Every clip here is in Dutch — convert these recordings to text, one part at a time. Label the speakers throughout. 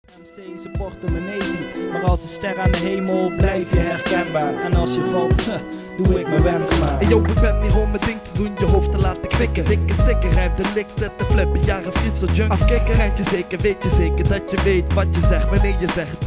Speaker 1: MC zijn portemonnee ziet, maar als een ster aan de hemel blijf je herkenbaar. En als je valt, doe ik mijn wens maar.
Speaker 2: Hey yo, ik ben hier om mijn ding te doen, je hoofd te laten knikken. Dikke sikker, ruimte likt te flippen, jaren fiets of junk. Afkikken, rijntje zeker, weet je zeker dat je weet wat je zegt. Wanneer je zegt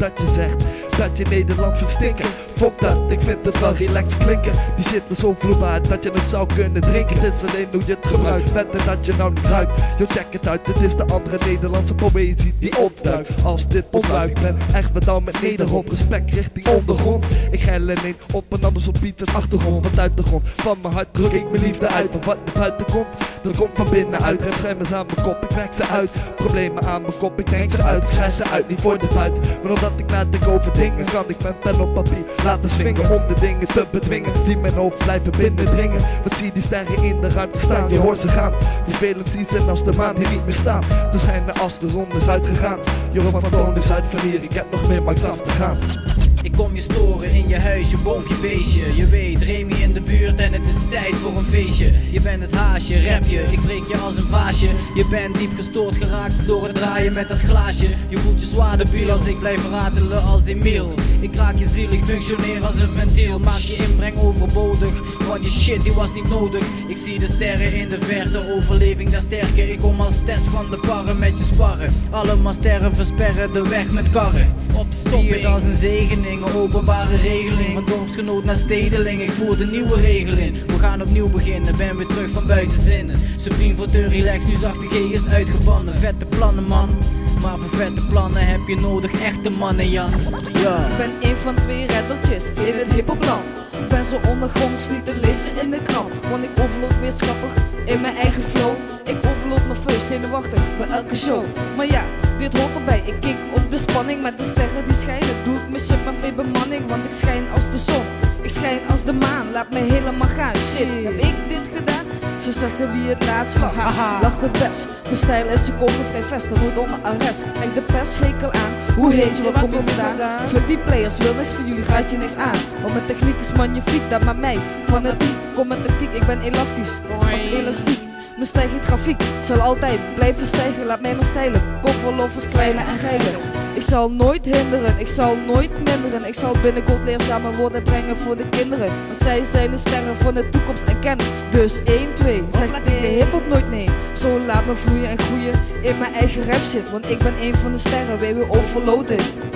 Speaker 2: dat je Nederland vindt stinken. Fuck dat, ik vind het wel relaxed klinken. Die shit is zo vloeibaar dat je het zou kunnen drinken. Het is alleen hoe je het gebruikt, beter dat je nou niet ruikt. Yo, check het uit, dit is de andere Nederlandse poëzie die opduikt. Als dit ontluikt, ben echt bedankt met nederhop. Respect richting ondergrond. Ik geil alleen op en anders op beat en achtergrond. Want uit de grond van mijn hart druk ik mijn liefde uit. En wat naar buiten komt, dat komt van binnenuit. Remschemmers aan mijn kop, ik werk ze uit. Problemen aan mijn kop, ik denk ze uit. Schrijf ze uit, niet voor de buiten. Maar omdat ik nadenk over dingen, kan ik mijn pen op papier laten swingen. Om de dingen te bedwingen die mijn hoofd blijven binnendringen. Wat zie die sterren in de ruimte staan, je hoort ze gaan. Vervelend zien ze als de maan die niet meer staan. Te schijnen als de zon is uitgegaan. Jongen van Toon is uit van hier, ik heb nog meer max af te gaan.
Speaker 3: Ik kom je storen in je huis, je boompje, beestje. Je weet, Remy in de buurt en het is tijd voor een feestje. Je bent het haasje, rap je, ik breek je als een vaasje. Je bent diep gestoord geraakt door het draaien met dat glaasje. Je voelt je zwaar debiel als ik blijf ratelen als Emile. Ik raak je ziel, ik functioneer als een ventiel. Maak je inbreng overbodig, want je shit die was niet nodig. Ik zie de sterren in de verte, overleving daar sterker. Ik kom als Ted van de parren met je sparren. Allemaal sterren versperren de weg met karren. Zie het als een zegening, een openbare regeling. Van dorpsgenoot naar stedeling, ik voer de nieuwe regel in. We gaan opnieuw beginnen, ben weer terug van buiten zinnen. Supreme voor te relax, nu zachte G is uitgebannen. Vette plannen man, maar voor vette plannen heb je nodig echte mannen Jan. Ja.
Speaker 4: Ik ben een van twee reddertjes in het hiphopland. Ik ben zo ondergronds niet te lezen in de krant. Want ik overloop weer schappig in mijn eigen flow. Ik overloop nerveus, zenuwachtig bij elke show. Maar ja, dit hoort erbij, ik kik op de spanning. Met de sterren die schijnen, doe ik mijn shit met veel bemanning. Want ik schijn als de zon, ik schijn als de maan. Laat me helemaal gaan, shit, heb ik dit gedaan? Ze zeggen wie het laatst lag, lacht het best. Mijn stijl is secondenvrij vest, dat wordt onder arrest. Kijk de pers hekel aan, hoe heet je, waar kom je vandaan? Voor die players wil niks, voor jullie gaat je niks aan. Want mijn techniek is magnifiek, dat maar mij fanatiek. Kom met tactiek, ik ben elastisch, als elastiek. Mijn stijging grafiek zal altijd blijven stijgen, laat mij maar stijlen. Kofferlovers, kleine en geile. Ik zal nooit hinderen, ik zal nooit minderen. Ik zal binnenkort leerzame woorden brengen voor de kinderen. Want zij zijn de sterren van de toekomst en kennis. Dus 1, 2, zeg tegen hiphop nooit nee. Zo laat me vloeien en groeien in mijn eigen rap shit. Want ik ben een van de sterren, wij weer overloaden.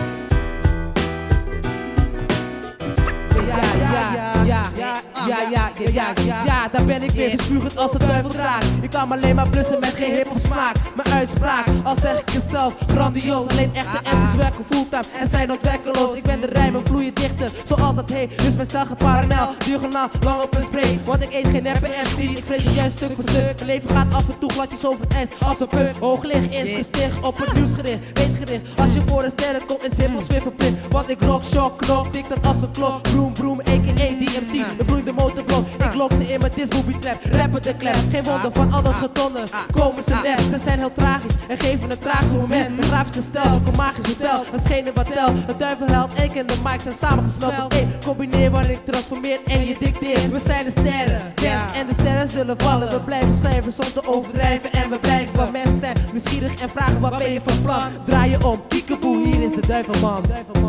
Speaker 5: Ja, daar ben ik weer gespugend als het duivel draagt. Ik kan alleen maar blussen met geen hiphop smaak. Mijn uitspraak, al zeg ik het zelf, grandioos. Alleen echte MC's werken fulltime en zijn nooit werkeloos. Ik ben de rijmen vloeien dichter, zoals dat heet. Dus mijn stijl gaat parallel, diagonaal, lang op een breed. Want ik eet geen neppe MC's, ik vrees het juist stuk voor stuk. Mijn leven gaat af en toe gladjes over het ijs als een puk. Hooglicht is gesticht, op het nieuws gericht. Wees gericht, als je voor de sterren komt is hiphop weer verplicht. Want ik rock, shock, knok, tik dat als een klok. Broom, broom, a.k.a. DMC, de vloeiende motorblok. Ik lok ze in mijn disbooby trap, rappen de klep. Geen wonder van al dat getonnen, komen ze nep. Ze zijn heel tragisch en geven een tragisch moment. Een grafische stijl, ook een magisch hotel. Dat is geen wat tel, het duivel helpt, ik en de mic zijn samengesmeld. Combineer waar ik transformeer en je dicteer. We zijn de sterren, yes, en de sterren zullen vallen. We blijven schrijven zonder overdrijven en we blijven van mensen zijn nieuwsgierig en vragen wat ben je van plan. Draai je om, kiekeboe, hier is de duivelman.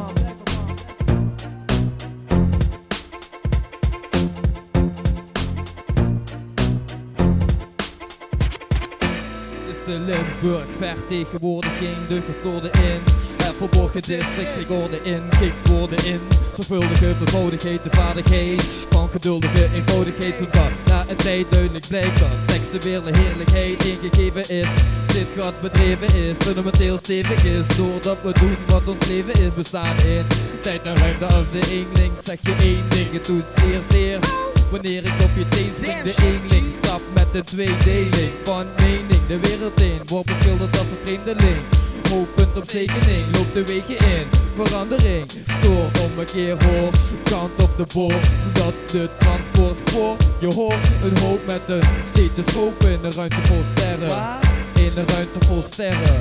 Speaker 6: De Limburg vertegenwoordiging, de gestoorde in. Het verborgen districtsrecorden in, kikt woorden in. Zorgvuldige vervoudigheid, de vaardigheid van geduldige eenvoudigheid. Zodat na een tijd duidelijk blijkt dat teksten weer de heerlijkheid ingegeven is. Dit gat bedreven is, fundamenteel stevig is. Doordat we doen wat ons leven is, we staan in tijd en ruimte als de eenling. Zeg je één ding, het doet zeer. Wanneer ik op je teen spring, de eenling stap met de tweedeling van mening de wereld in, wordt beschilderd als een vreemdeling. Hoopend op zegening, loopt de wegen in verandering. Stoor om een keer hoor, kant op de boord, zodat de transportspoor je hoort. Een hoop met een stethoscoop in een ruimte vol sterren. In een ruimte vol sterren.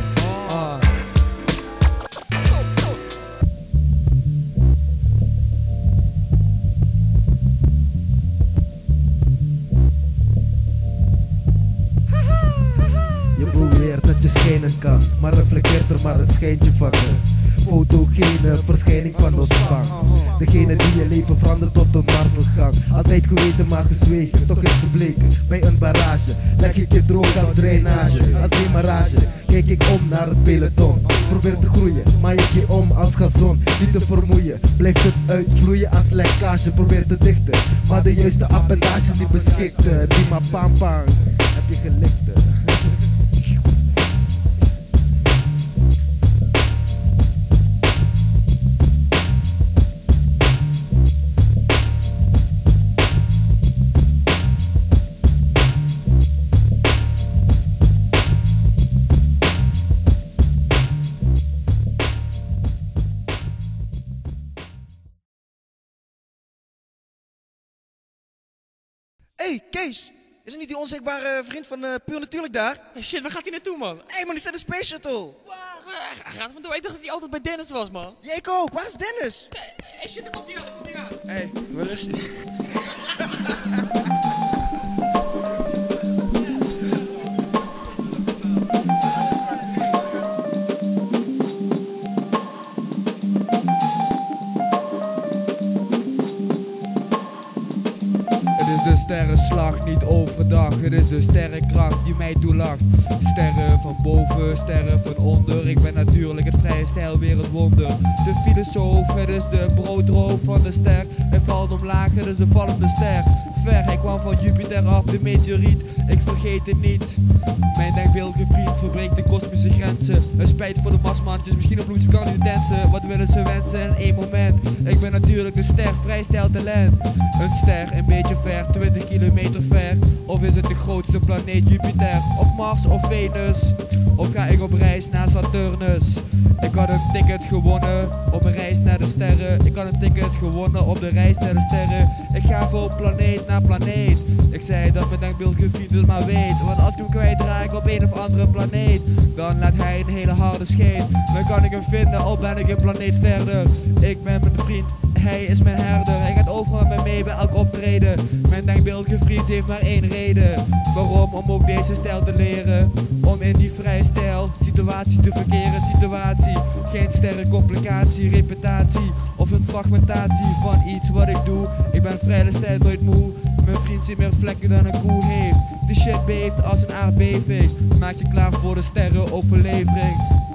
Speaker 7: Je beweert dat je schijnen kan, maar reflecteert er maar een schijntje van.
Speaker 2: fotogene verschijning van ontspan. Degene die je leven verandert tot een martelgang. Altijd geweten maar gezwegen, toch is gebleken bij een barrage. Leg ik je droog als drainage, als demarrage. Kijk ik om naar het peloton. Probeer te groeien, maai ik je om als gazon. Niet te vermoeien, blijft het uitvloeien als lekkage. Probeer te dichten, maar de juiste appendages niet beschikte. Die maar pam pam, heb je gelikte.
Speaker 7: Hey Kees, is er niet die onzichtbare vriend van Puur Natuurlijk daar?
Speaker 8: Hey, shit, waar gaat hij naartoe, man?
Speaker 7: Hé man, die staat in de Space Shuttle.
Speaker 8: Hij gaat er vandoor. Ik dacht dat hij altijd bij Dennis was, man.
Speaker 7: Ja, ik ook. Waar is Dennis?
Speaker 8: Hey, shit, daar komt hij aan, daar komt hij aan.
Speaker 7: Hé, waar is hij?
Speaker 2: De sterrenslag, niet overdag. Het is de sterrenkracht die mij toelacht. Sterren van boven, sterren van onder. Ik ben natuurlijk het vrije stijl weer het wonder. De filosoof, het is de broodroof van de ster. Hij valt omlaag, het is de vallende ster. Ver, hij kwam van Jupiter af, de meteoriet. Ik vergeet het niet. Mijn denkbeeldige vriend verbreekt de kosmische grenzen. Een spijt voor de masmandjes, misschien een bloedje kan intense. Wat willen ze wensen in één moment? Ik ben natuurlijk de ster, vrij stijl talent. Een ster, een beetje ver, 20 kilometer ver. Of is het de grootste planeet Jupiter? Of Mars of Venus? Of ga ik op reis naar Saturnus? Ik had een ticket gewonnen op een reis naar de sterren. Ik had een ticket gewonnen op de reis naar de sterren. Ik ga van planeet naar planeet. Ik zei dat mijn denkbeeldige vriend het maar weet. Want als ik hem kwijtraak op een of andere planeet, dan laat hij een hele harde scheet. Dan kan ik hem vinden, al ben ik een planeet verder. Ik ben mijn vriend, hij is mijn herder. Hij gaat overal met me mee bij elk optreden. Mijn denkbeeldige vriend heeft maar één reden. Waarom? Om ook deze stijl te leren. Om in die vrije stijl situatie te verkeren. Situatie, geen sterrencomplicatie, reputatie of een fragmentatie van iets wat ik doe. Ik ben vrij de stijl nooit moe. Mijn vriend ziet meer vlekken dan een koe heeft. De shit beeft als een aardbeving. Maak je klaar voor de sterrenoverlevering.